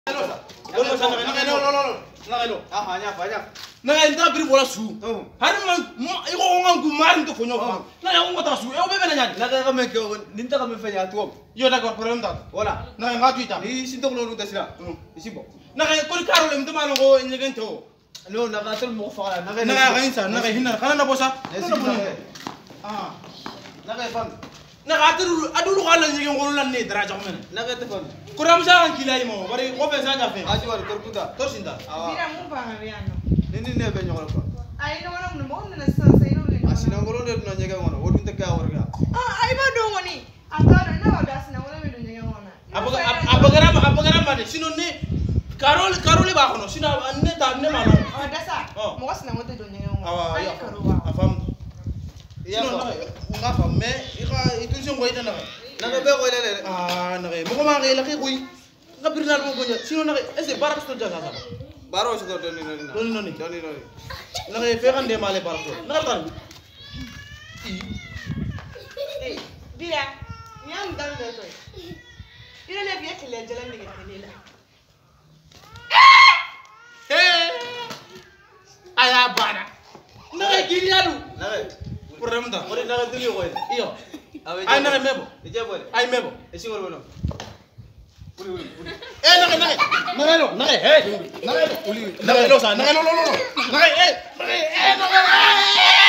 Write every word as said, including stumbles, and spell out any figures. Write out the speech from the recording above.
Dolo sana na no no no. Na lo. Ah hanya fanya. Na entra bir bola su. Har man iko ngan ku marin to fonyo fa. Na ya ngota su. E o bebe na nyadi. Na ka me ko ninta ka me fanya tuom. Yo d'accord problème ta. Wala. Na nga tuita. Ni sinto ko no tasila. Isibo. Na ka ko karo le mtama ngo nyegento. No na ka tel mo fa na ka. Na ka insa na ka hinna kana na bosa. Ah. Na ka fam. Na ka adulu adulu kala nyegen ngolo lan ne dara jamene. Na ka te fam. Kuram sa kan kilay mo bari ko fe sa jafe. Aji wala torkuta. Torsinda. Bira mo ba ngariano. Nini ne be nyokol ko. Ay no wala mo mo na sa sa ino le. Asina ngolo de no nyega ngono. Wodun te ka warga. Ah ay ba do ngoni. Atara na wala sina wala me do nyega ngona. Abaga abagara abagara mane sino ne Karol Karol ba kono sino ne ta ne mama. Ah dasa. Mo ko sina mo do nyega ngona. Awa Ay ya. karuwa. Afam. Ya Sino na nga fam me ika itusion ko ita na. Na ka be ko lele. Ah na kay mo ko ma kay laki kuy. Ngabirnal mo ko nya. Sino na kay ese barak sto jaga sa. Baro so do ni ni. Doni noni. Doni doni. Na kay fe kan de male barak sto. Na tan. Eh bira. Ni am dan do to. Bira le biya kile jalan ni kile la. Eh. Aya bana. Na kay giliadu. Na ka. Problem ta. Ori na ka duli ko. Iyo. Awe. Ay na kay mebo. Ije bo. Ay mebo. Esi wala wala. Uli uli uli. Eh na kay na kay. Na kay lo. Na kay. Hey. Na kay. Uli. Na kay lo sa. Na kay lo lo lo. Na kay. Eh. Na kay. Eh na kay.